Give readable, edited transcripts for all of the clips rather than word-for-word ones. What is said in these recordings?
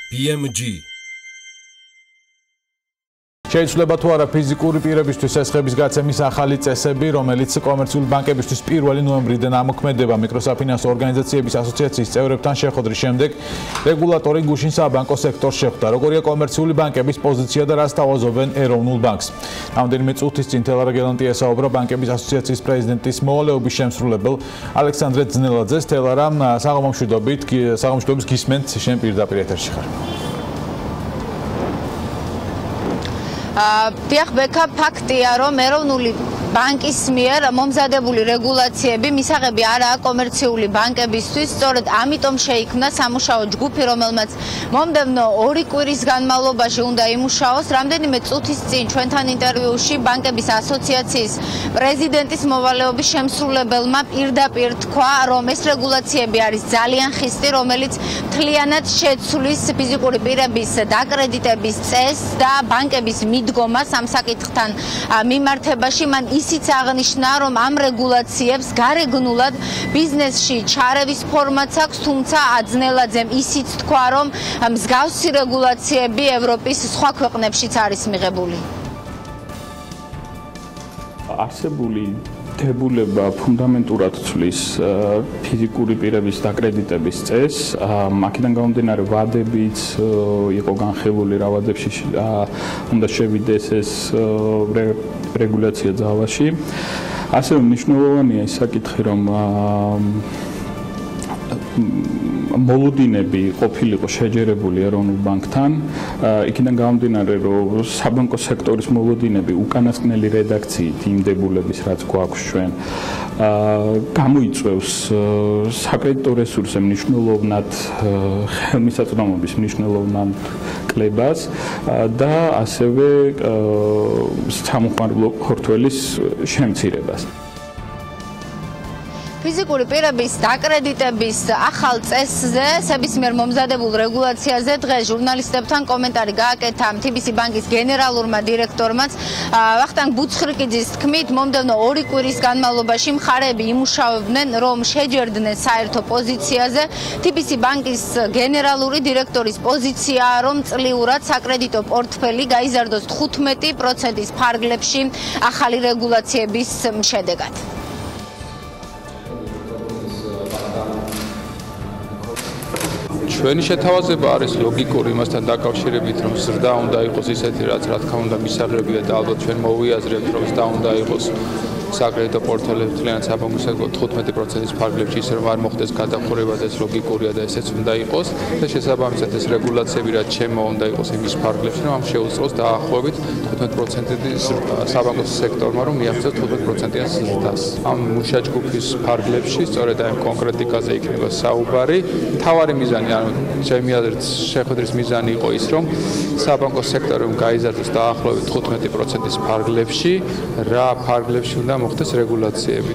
BMG შეიძლება თუ არა ფიზიკური პირებისთვის ესხების გაცემის ახალი წესები, რომელიც კომერციული ბანკებისთვის 1 ნოემბრიდან ამოქმედება მიკროსაფინანსო ორგანიზაციების ასოციაციის წევრებთან შეხვედრის შემდეგ რეგულატორი გუშინ საბანკო სექტორს შეხვდა. როგორია კომერციული ბანკების პოზიცია და რას თავაზობენ ეროვნულ ბანკს. რამდენიმე წუთის წინ თელარა გელანტია საუბრა ბანკების ასოციაციის პრეზიდენტის მოვალეობის შემსრულებელ ალექსანდრე ძნელაძეს. თელარა საღამოშვიდობის გისმენთ შენ პირდაპირ ეთერში ხარ. Დიახ, ბექა, ფაქტია, რომ ეროვნული ბანკის მიერ მომზადებული რეგულაციები მისაღები არაა კომერციული ბანკებისთვის, სწორედ ამიტომ შეიქმნა სამუშაო ჯგუფი, რომელმაც მომდევნო 2 კვირის განმავლობაში უნდა იმუშაოს. რამდენიმე წუთის წინ ჩვენთან ინტერვიუში ბანკების ასოციაციის პრეზიდენტის მოვალეობის შემსრულებელმა პირდაპირ თქვა, რომ ეს რეგულაციები არის ძალიან ხისტი, რომელიც მთლიანად შეცვლის ფიზიკური პირების დაკრედიტების წესს და ბანკების მიდგომას ამ საკითხთან მიმართებაში. მან ისიც აღნიშნა, რომ ამ რეგულაციებს გარეგნულად ბიზნესში ჩარევის ფორმაც აქვს, თუმცა ძნელაძემ ისიც თქვა, რომ მსგავსი რეგულაციები ევროპის სხვა ქვეყნებშიც არის მიღებული. არსებული დებულება ფუნდამენტურად ცვლის ფიზიკური პირების დაკრედიტების წესს. აქედან გამომდინარე ვადებიც იყო განხილული რა ვადებში უნდა შევიდეს ეს რეგულაცია ძალაში. ასევე მნიშვნელოვანია ის საკითხი, რომ მოლოდინები ყოფილიყო შეჯერებული ეროვნულ ბანკთან. იქიდან გამომდინარე, რომ საბანკო სექტორის მოლოდინები უკანასკნელი რედაქციით იმ დებულების, რაც გვაქვს ჩვენ, გამოიწვევს საკრედიტო რესურსზე მნიშვნელოვნად ხელმისაწვდომობის მნიშვნელოვნად კლებას და ასევე სამხმარებლო ქორთველის შემცირებას. ფიზიკური პირების დაკრედიტების ახალ წესზე, სებისმიერ მომზადებულ რეგულაციაზე დღეს ჟურნალისტებთან კომენტარი გააკეთა TBC ბანკის გენერალურმა დირექტორმაც ვახტანგ ბუცხრიკიძის თქმით, მომდევნო 2 კვირის განმავლობაში მხარეები იმუშავებდნენ, რომ შეჯერდნენ საერთო პოზიციაზე. TBC ბანკის გენერალური დირექტორის პოზიციაა, რომ წლიურად საკრედიტო პორტფელი გაიზარდოს 15%-ის ფარგლებში ახალი რეგულაციების შედეგად. ჩვენი შეთავაზება არის ლოგიკური იმასთან დაკავშირებით, რომ ზრდა უნდა იყოს ისეთი, რაც რა თქმა უნდა მისაღებია და ალბათ ჩვენ მოვიაზრებთ, რომ ზრდა უნდა იყოს საკრედიტო პორტფელებში მთლიანად საბანკო სექტორში 15%-ის ფარგლებში, ისე რომ არ მოხდეს გადახურება და ეს ლოგიკურია და ესეც უნდა იყოს. და შესაბამისად ეს რეგულაციები რაც ჩემო უნდა იყოს იმის ფარგლებში, რომ ამ შეუწყოს დაახლოებით 15%-ის საბანკო სექტორმა, რომ მიაღწიოს 15%-იან ზრდას. ამ მუშა ჯგუფის ფარგლებში სწორედ ამ კონკრეტიკაზე იქნება საუბარი. მთავარი მიზანი, ანუ ჩემი აზრით, შეხვედრის მიზანი იყო ის, რომ საბანკო სექტორი გაიზარდოს დაახლოებით 15%-ის ფარგლებში, რა ფარგლებში უნდა მოხდეს რეგულაციები.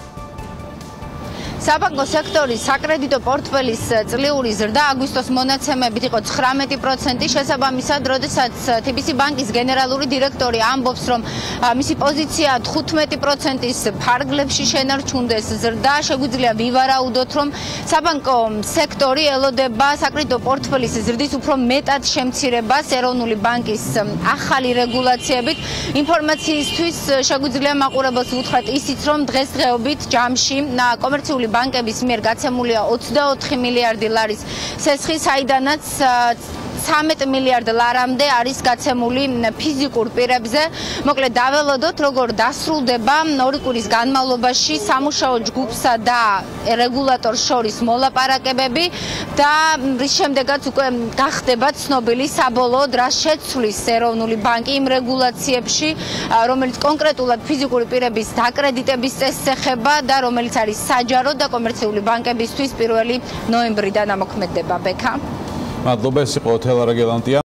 საბანკო სექტორის საკრედიტო პორტფელის წლიური ზრდა აგვისტოს მონაცემებით იყო 19%. შესაბამისად, როდესაც TBC ბანკის გენერალური დირექტორი ამბობს, რომ მისი პოზიცია 15%-ის ფარგლებში შენარჩუნდეს ზრდა, შეგვიძლია ვივარაუდოთ, რომ საბანკო სექტორი ელოდება საკრედიტო პორტფელის ზრდის უფრო მეტად შემცირებას ეროვნული ბანკის ახალი რეგულაციებით. ინფორმაციისთვის შეგვიძლია მაყურებელს ვუთხრათ ისიც, რომ დღესდღეობით ჯამში კომერციული ბანკების მიერ გაცემულია 24 მილიარდი ლარის სესხი, საიდანაც 13 მილიარდ ლარამდე არის გაცემული ფიზიკურ პირებზე. მოკლედ დაველოდოთ, როგორ დასრულდება 2 კვირის განმავლობაში სამუშაო ჯგუფსა და რეგულატორს შორის მოლაპარაკებები და რის შემდეგაც უკვე გახდება ცნობილი საბოლოოდ რა შეცვლის ეროვნული ბანკი იმ რეგულაციებში, რომელიც კონკრეტულად ფიზიკური პირების დაკრედიტების წესს ეხება და რომელიც არის საჯარო და კომერციული ბანკებისთვის 1 ნოემბრიდან ამოქმედდება. ბექა. მადლობა, ეს იყო თელარა გელანტია.